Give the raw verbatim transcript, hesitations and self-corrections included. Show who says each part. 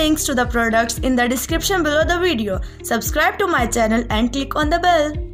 Speaker 1: links to the products in the description below the video. Subscribe to my channel and click on the bell.